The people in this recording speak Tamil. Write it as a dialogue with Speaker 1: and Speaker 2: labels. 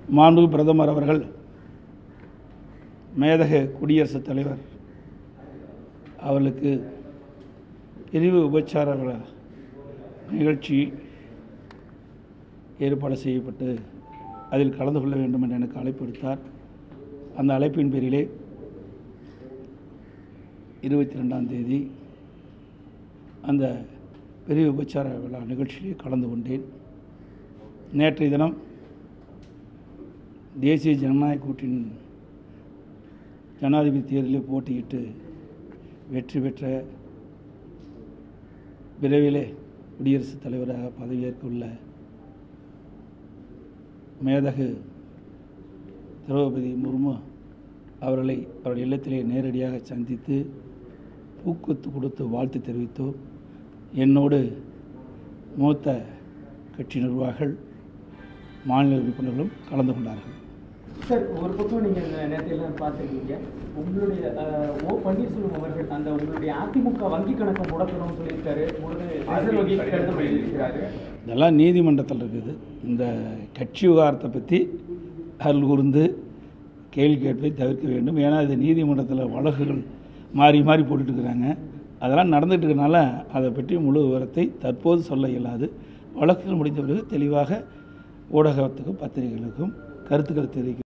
Speaker 1: மாண்புமிகு பிரதமர் அவர்கள் மேதக குடியரசுத் தலைவர் அவர்களுக்கு பிரிவு உபச்சார நிகழ்ச்சி ஏற்பாடு செய்யப்பட்டு அதில் கலந்து கொள்ள வேண்டும் என்று எனக்கு அழைப்பு விடுத்தார். அந்த அழைப்பின் பேரிலே 22ஆம் தேதி அந்த பிரிவு உபச்சார விழா நிகழ்ச்சியிலே கலந்து கொண்டேன். நேற்றைய தினம் தேசிய ஜனநாயக கூட்டணி ஜனாதிபதி தேர்தலில் போட்டியிட்டு வெற்றி பெற்ற விரைவிலே குடியரசுத் தலைவராக பதவியேற்க உள்ள மேதகு திரௌபதி முர்மு அவர்களை அவருடைய இல்லத்திலே நேரடியாக சந்தித்து பூக்கொத்து கொடுத்து வாழ்த்து தெரிவித்தோம். என்னோடு மூத்த கட்சி நிர்வாகிகள் மாநில உறுப்பினர்களும் கலந்து கொண்டார்கள்.
Speaker 2: சார், ஒரு பக்கம் நீங்கள் இந்த நேரத்தையெல்லாம் பார்த்துருக்கீங்க. உங்களுடைய ஓ பன்னீர்செல்வம் அவர்கள் அந்த உங்களுடைய அதிமுக வங்கி கணக்கை முடக்கணும்னு சொல்லியிருக்காரு.
Speaker 1: இதெல்லாம் நீதிமன்றத்தில் இருக்குது. இந்த கட்சி விவகாரத்தை பற்றி அருள் கூர்ந்து கேள்வி கேட்பதை தவிர்க்க வேண்டும். ஏன்னா இது நீதிமன்றத்தில் வழக்குகள் மாறி மாறி போட்டுட்ருக்குறாங்க. அதெல்லாம் நடந்துட்டு இருக்கனால அதை பற்றி முழு விவரத்தை தற்போது சொல்ல இயலாது. வழக்குகள் முடிந்த பிறகு தெளிவாக ஊடகத்துக்கும் பத்திரிகைகளுக்கும் கருத்துக்கள் தெரிவிக்கும்.